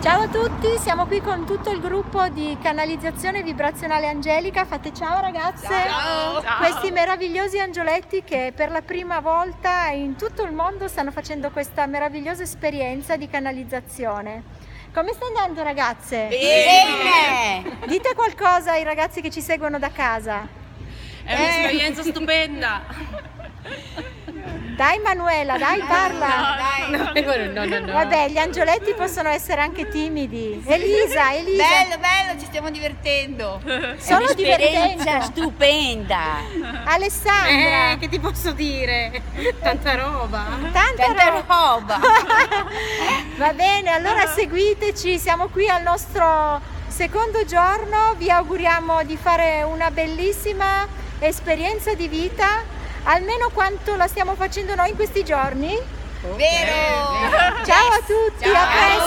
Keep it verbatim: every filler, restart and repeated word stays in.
Ciao a tutti, siamo qui con tutto il gruppo di Canalizzazione Vibrazionale Angelica. Fate ciao ragazze! Ciao! Ciao. Questi meravigliosi angioletti che per la prima volta in tutto il mondo stanno facendo questa meravigliosa esperienza di canalizzazione. Come sta andando ragazze? Bene! Dite qualcosa ai ragazzi che ci seguono da casa. È un'esperienza eh. stupenda! Dai Manuela, dai, parla! No, dai. No, no, no. Vabbè, gli angioletti possono essere anche timidi. Elisa, Elisa! Bello, bello, ci stiamo divertendo! Sono È divertente! Stupenda! Alessandra! Eh, che ti posso dire? Tanta roba! Tanta, Tanta roba! roba. Va bene, allora seguiteci, siamo qui al nostro secondo giorno, vi auguriamo di fare una bellissima esperienza di vita, almeno quanto la stiamo facendo noi in questi giorni. Vero! Ciao a tutti, Ciao. a presto!